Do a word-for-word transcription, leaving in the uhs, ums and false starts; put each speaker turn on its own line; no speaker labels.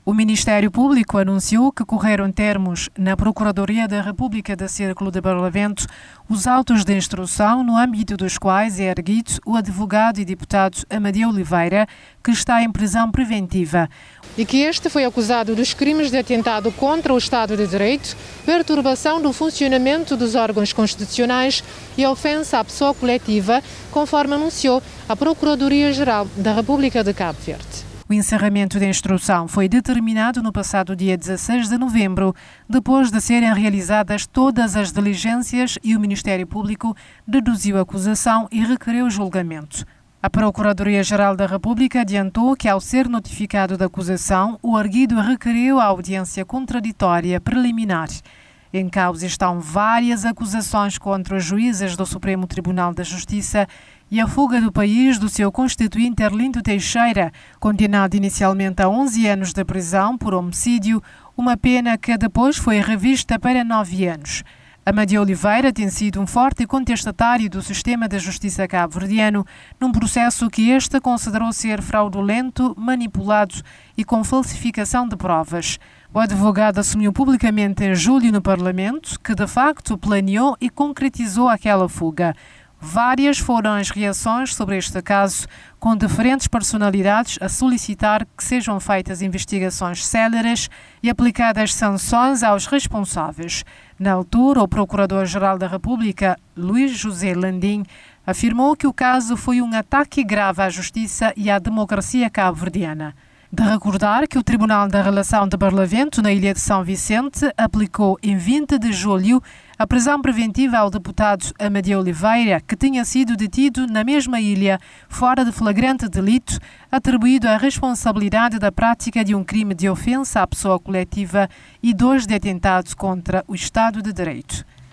O Ministério Público anunciou que correram termos na Procuradoria da República da Círculo de Barlavento os autos de instrução no âmbito dos quais é erguido o advogado e deputado Amadeu Oliveira, que está em prisão preventiva.
E que este foi acusado dos crimes de atentado contra o Estado de Direito, perturbação do funcionamento dos órgãos constitucionais e ofensa à pessoa coletiva, conforme anunciou a Procuradoria-Geral da República de Cabo Verde.
O encerramento da instrução foi determinado no passado dia dezasseis de novembro, depois de serem realizadas todas as diligências e o Ministério Público deduziu a acusação e requereu julgamento. A Procuradoria-Geral da República adiantou que, ao ser notificado da acusação, o arguido requeriu a audiência contraditória preliminar. Em causa estão várias acusações contra os juízes do Supremo Tribunal da Justiça e a fuga do país do seu constituinte Erlindo Teixeira, condenado inicialmente a onze anos de prisão por homicídio, uma pena que depois foi revista para nove anos. Amadeu Oliveira tem sido um forte contestatário do sistema da justiça cabo-verdiano, num processo que este considerou ser fraudulento, manipulado e com falsificação de provas. O advogado assumiu publicamente em julho no Parlamento que, de facto, planeou e concretizou aquela fuga. Várias foram as reações sobre este caso, com diferentes personalidades a solicitar que sejam feitas investigações céleres e aplicadas sanções aos responsáveis. Na altura, o Procurador-Geral da República, Luís José Landim, afirmou que o caso foi um ataque grave à justiça e à democracia cabo-verdiana. De recordar que o Tribunal da Relação de Barlavento, na Ilha de São Vicente, aplicou em vinte de julho a prisão preventiva ao deputado Amadeu Oliveira, que tinha sido detido na mesma ilha, fora de flagrante delito, atribuído à responsabilidade da prática de um crime de ofensa à pessoa coletiva e dois de atentado contra o Estado de Direito.